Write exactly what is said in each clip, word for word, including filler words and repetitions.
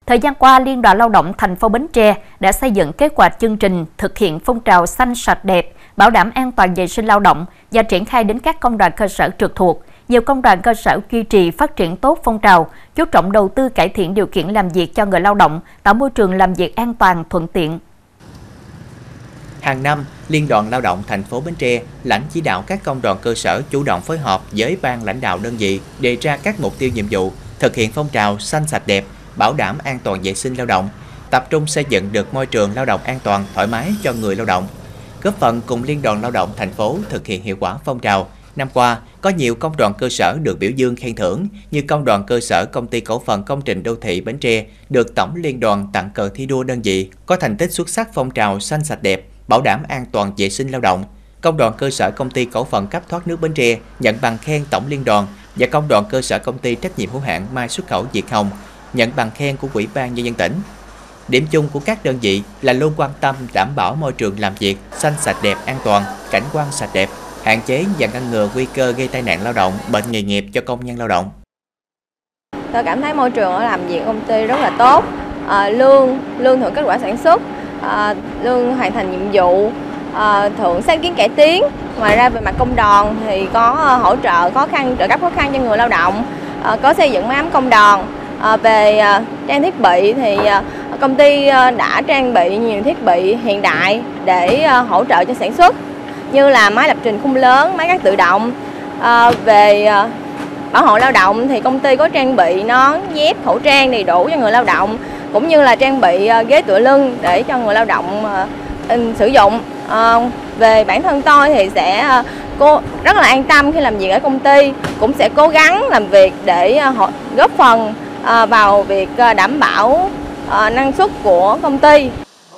Thời gian qua, Liên đoàn Lao động thành phố Bến Tre đã xây dựng kế hoạch chương trình thực hiện phong trào xanh sạch đẹp, bảo đảm an toàn vệ sinh lao động và triển khai đến các công đoàn cơ sở trực thuộc. Nhiều công đoàn cơ sở duy trì phát triển tốt phong trào, chú trọng đầu tư cải thiện điều kiện làm việc cho người lao động, tạo môi trường làm việc an toàn, thuận tiện. Hàng năm, Liên đoàn Lao động thành phố Bến Tre lãnh chỉ đạo các công đoàn cơ sở chủ động phối hợp với ban lãnh đạo đơn vị đề ra các mục tiêu nhiệm vụ, thực hiện phong trào xanh sạch đẹp, bảo đảm an toàn vệ sinh lao động, tập trung xây dựng được môi trường lao động an toàn, thoải mái cho người lao động. Góp phần cùng Liên đoàn Lao động thành phố thực hiện hiệu quả phong trào. Năm qua, có nhiều công đoàn cơ sở được biểu dương khen thưởng như công đoàn cơ sở Công ty Cổ phần Công trình Đô thị Bến Tre được Tổng Liên đoàn tặng cờ thi đua đơn vị có thành tích xuất sắc phong trào xanh sạch đẹp, bảo đảm an toàn vệ sinh lao động. Công đoàn cơ sở Công ty Cổ phần Cấp thoát nước Bến Tre nhận bằng khen Tổng Liên đoàn và công đoàn cơ sở Công ty Trách nhiệm hữu hạn Mai xuất khẩu Việt Hồng nhận bằng khen của Ủy ban Nhân dân tỉnh. Điểm chung của các đơn vị là luôn quan tâm đảm bảo môi trường làm việc xanh sạch đẹp, an toàn, cảnh quan sạch đẹp, hạn chế và ngăn ngừa nguy cơ gây tai nạn lao động, bệnh nghề nghiệp cho công nhân lao động. Tôi cảm thấy môi trường ở làm việc công ty rất là tốt, à, lương lương thưởng kết quả sản xuất, à, lương hoàn thành nhiệm vụ, à, thưởng sáng kiến cải tiến. Ngoài ra về mặt công đoàn thì có hỗ trợ khó khăn, trợ cấp khó khăn cho người lao động, à, có xây dựng máy ấm công đoàn. À, về à, trang thiết bị thì à, công ty à, đã trang bị nhiều thiết bị hiện đại để à, hỗ trợ cho sản xuất, như là máy lập trình khung lớn, máy cắt tự động. À, về à, bảo hộ lao động thì công ty có trang bị nón, dép, khẩu trang đầy đủ cho người lao động, cũng như là trang bị à, ghế tựa lưng để cho người lao động à, sử dụng. À, về bản thân tôi thì sẽ à, cô rất là an tâm khi làm việc ở công ty, cũng sẽ cố gắng làm việc để à, góp phần à, vào việc à, đảm bảo à, năng suất của công ty.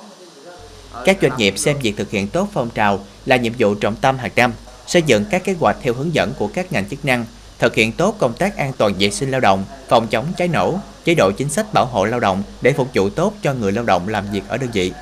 Các doanh nghiệp xem việc thực hiện tốt phong trào là nhiệm vụ trọng tâm hàng năm, xây dựng các kế hoạch theo hướng dẫn của các ngành chức năng, thực hiện tốt công tác an toàn vệ sinh lao động, phòng chống cháy nổ, chế độ chính sách bảo hộ lao động để phục vụ tốt cho người lao động làm việc ở đơn vị.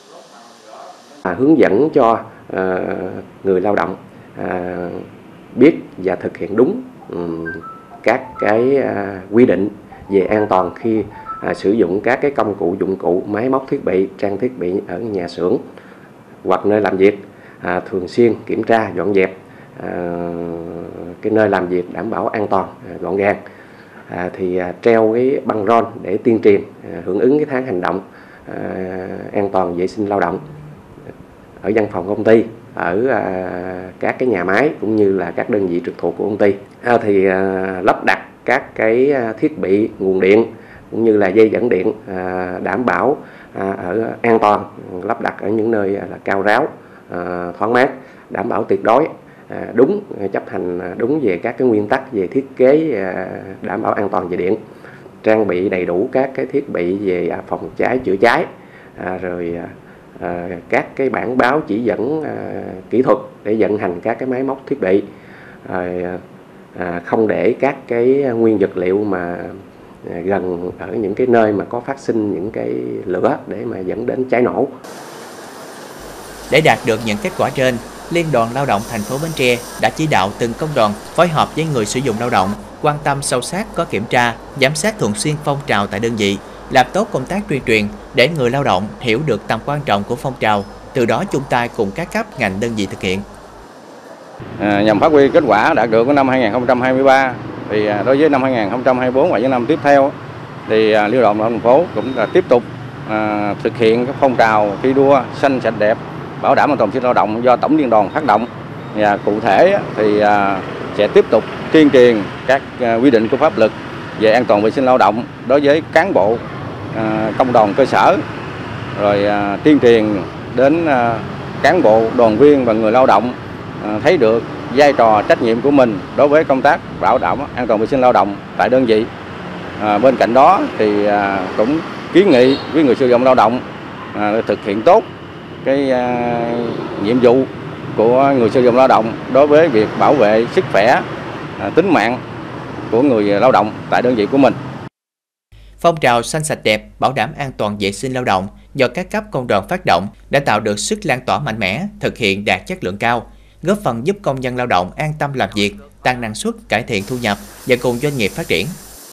À, hướng dẫn cho à, người lao động à, biết và thực hiện đúng um, các cái à, quy định về an toàn khi À, sử dụng các cái công cụ, dụng cụ, máy móc, thiết bị, trang thiết bị ở nhà xưởng hoặc nơi làm việc, à, thường xuyên kiểm tra, dọn dẹp à, cái nơi làm việc đảm bảo an toàn, à, gọn gàng. À, thì à, treo cái băng rôn để tuyên truyền à, hưởng ứng cái tháng hành động à, an toàn vệ sinh lao động ở văn phòng công ty, ở à, các cái nhà máy cũng như là các đơn vị trực thuộc của công ty. À, thì à, lắp đặt các cái thiết bị nguồn điện cũng như là dây dẫn điện à, đảm bảo à, ở an toàn, lắp đặt ở những nơi là cao ráo, à, thoáng mát, đảm bảo tuyệt đối à, đúng, chấp hành đúng về các cái nguyên tắc về thiết kế à, đảm bảo an toàn về điện, trang bị đầy đủ các cái thiết bị về à, phòng cháy chữa cháy, à, rồi à, các cái bảng báo chỉ dẫn à, kỹ thuật để vận hành các cái máy móc thiết bị, à, à, không để các cái nguyên vật liệu mà gần ở những cái nơi mà có phát sinh những cái lửa để mà dẫn đến cháy nổ. Để đạt được những kết quả trên, Liên đoàn Lao động thành phố Bến Tre đã chỉ đạo từng công đoàn phối hợp với người sử dụng lao động, quan tâm sâu sát, có kiểm tra, giám sát thường xuyên phong trào tại đơn vị, làm tốt công tác tuyên truyền để người lao động hiểu được tầm quan trọng của phong trào, từ đó chung tay cùng các cấp ngành đơn vị thực hiện. À, nhằm phát huy kết quả đạt được của năm hai nghìn không trăm hai mươi ba, thì đối với năm hai nghìn không trăm hai mươi tư và những năm tiếp theo thì à, Liên đoàn Lao động thành phố cũng là tiếp tục à, thực hiện các phong trào thi đua xanh sạch đẹp, bảo đảm an toàn vệ sinh lao động do Tổng Liên đoàn phát động. Và cụ thể thì à, sẽ tiếp tục tuyên truyền các à, quy định của pháp luật về an toàn vệ sinh lao động đối với cán bộ à, công đoàn cơ sở, rồi à, tuyên truyền đến à, cán bộ, đoàn viên và người lao động à, thấy được vai trò trách nhiệm của mình đối với công tác bảo đảm an toàn vệ sinh lao động tại đơn vị. À, bên cạnh đó thì à, cũng kiến nghị với người sử dụng lao động à, thực hiện tốt cái à, nhiệm vụ của người sử dụng lao động đối với việc bảo vệ sức khỏe, à, tính mạng của người lao động tại đơn vị của mình. Phong trào xanh sạch đẹp, bảo đảm an toàn vệ sinh lao động do các cấp công đoàn phát động đã tạo được sức lan tỏa mạnh mẽ, thực hiện đạt chất lượng cao, góp phần giúp công nhân lao động an tâm làm việc, tăng năng suất, cải thiện thu nhập và cùng doanh nghiệp phát triển.